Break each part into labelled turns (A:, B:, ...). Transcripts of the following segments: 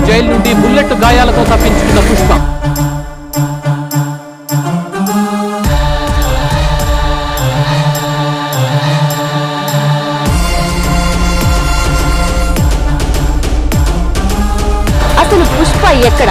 A: Jail నుండి bullet గాయాలతో తప్పించుకున్న పుష్ప.
B: అసలు పుష్ప ఎక్కడ?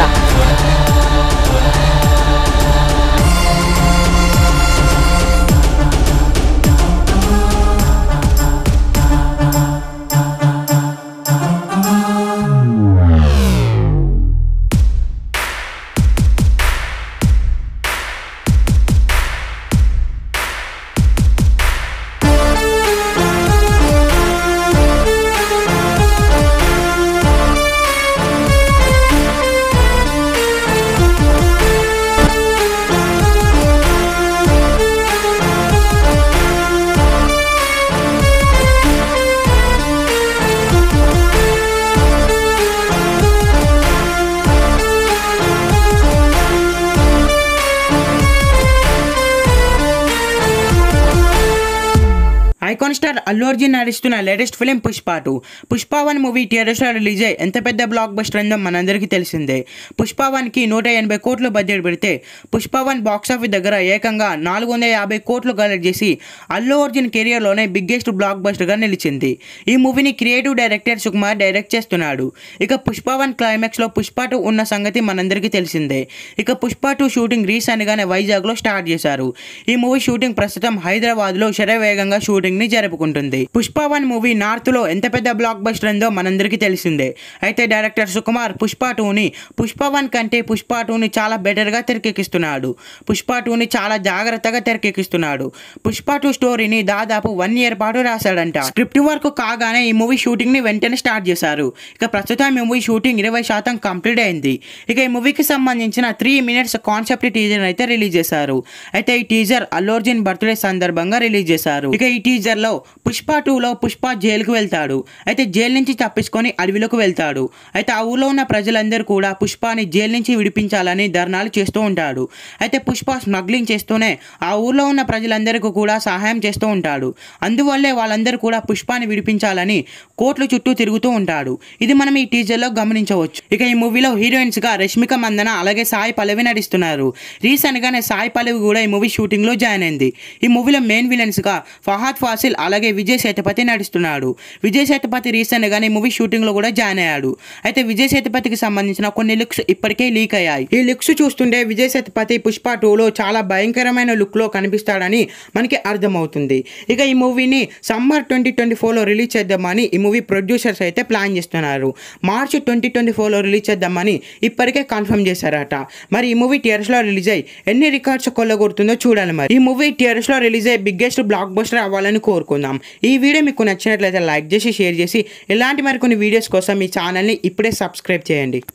C: ఐకాన్ స్టార్ అల్లు అర్జున్ నటిస్తున్న latest film Pushpa 2. Pushpa 1 movie థియేటర్స్లో రిలీజ్ అయ్యి ఎంత పెద్ద బ్లాక్ బస్టర్ అయిందో మనందరికీ తెలిసిందే. పుష్ప 1కి 180 కోట్లు బడ్జెట్ పెడితే పుష్ప 1 బాక్సాఫీస్ దగ్గర ఏకంగా 450 కోట్లు కలెక్ట్ చేసి అల్లు అర్జున్ కెరియర్లోనే బిగ్గెస్ట్ బ్లాక్ బస్టర్గా నిలిచింది. ఈ మూవీని క్రియేటివ్ డైరెక్టర్ సుకుమార్ డైరెక్ట్ చేస్తున్నాడు. ఇక పుష్ప 1 క్లైమాక్స్లో పుష్ప 2 ఉన్న సంగతి మనందరికీ తెలిసిందే. ఇక పుష్ప 2 షూటింగ్ రీసెంట్గానే వైజాగ్లో స్టార్ట్ చేశారు. ఈ మూవీ షూటింగ్ ప్రస్తుతం హైదరాబాద్లో శరవేగంగా షూటింగ్ జరుపుకుంటుంది. పుష్ప 1 మూవీ నార్త్ లో ఎంత పెద్ద బ్లాక్ బస్టర్ ఉందో మనందరికీ తెలిసిందే. అయితే డైరెక్టర్ సుకుమార్ పుష్ప 2ని పుష్ప 1 కంటే పుష్ప 2ని చాలా బెటర్ గా తెరకెక్కిస్తున్నాడు. పుష్ప 2ని చాలా జాగ్రత్తగా తెరకెక్కిస్తున్నాడు. పుష్ప 2 స్టోరీని దాదాపు 1 year పాటు రాశాడంట. స్క్రిప్ట్ వర్క్ కాగానే ఈ మూవీ షూటింగ్ ని వెంటనే స్టార్ట్ చేశారు. ఇక ప్రస్తుతం ఈ మూవీ షూటింగ్ 20% కంప్లీట్ అయింది. ఇక ఈ మూవీకి సంబంధించిన 3 minutes కాన్సెప్ట్ టీజర్ అయితే రిలీజ్ చేశారు. అయితే ఈ టీజర్ అల్లు అర్జున్ బర్త్డే సందర్భంగా రిలీజ్ చేశారు. ఇక ఈ టీజర్ లో పుష్ప 2లో పుష్ప జైలుకు వెళ్తాడు. అయితే జైలు నుంచి తప్పించుకొని అడవిలోకి వెళ్తాడు. అయితే ఆ ఊళ్ళో ఉన్న ప్రజలందరూ కూడా పుష్పని జైలు నుంచి విడిపించాలని ధర్నాలు చేస్తూ ఉంటాడు. అయితే పుష్ప స్మగ్లింగ్ చేస్తూనే ఆ ఊళ్ళో ఉన్న ప్రజలందరికీ కూడా సహాయం చేస్తూ ఉంటాడు. అందువల్లే వాళ్ళందరూ కూడా పుష్పని విడిపించాలని కోర్టుల చుట్టూ తిరుగుతూ ఉంటాడు. ఇది మనం ఈ టీజర్ లో గమనించవచ్చు. ఇక ఈ మూవీలో హీరోయిన్స్ గా రష్మిక మందన అలాగే సాయి పల్లవి నటిస్తున్నారు. రీసెంట్ గానే సాయి పల్లవి కూడా ఈ మూవీ షూటింగ్ లో జాయిన్ అయింది. ఈ మూవీలో మెయిన్ విలన్స్ గా ఫహాద్, ఫాసిల్ అలాగే విజయ్ సేతుపతి నడుస్తున్నాడు. విజయ్ సేతుపతి రీసెంట్ గానే మూవీ షూటింగ్ లో కూడా జాయిన్ అయ్యాడు. అయితే విజయ్ సేతుపతికి సంబంధించిన కొన్ని లుక్స్ ఇప్పటికే లీక్ అయ్యాయి. ఈ లుక్స్ చూస్తుంటే విజయ్ సేతుపతి పుష్ప 2లో చాలా భయంకరమైన లుక్ లో కనిపిస్తాడని మనకి అర్థమవుతుంది. ఇక ఈ మూవీని సమ్మర్ 2024లో రిలీజ్ చేద్దామని ఈ మూవీ ప్రొడ్యూసర్స్ అయితే ప్లాన్ చేస్తున్నారు. మార్చ్ 2024లో రిలీజ్ చేద్దామని ఇప్పటికే కన్ఫర్మ్ చేశారట. మరి ఈ మూవీ థియేటర్స్ లో రిలీజ్ అయ్యి ఎన్ని రికార్డ్స్ కొల్లగొడుతుందో చూడాలి. మరి ఈ మూవీ థియేటర్స్ లో రిలీజ్ అయ్యి బిగ్గెస్ట్ బ్లాక్ బస్టర్ అవ్వాలని కోరుకుందాం. ఈ వీడియో మీకు నచ్చినట్లయితే లైక్ చేసి షేర్ చేసి ఇలాంటి మరికొన్ని వీడియోస్ కోసం ఈ ఛానల్ని ఇప్పుడే సబ్స్క్రైబ్ చేయండి.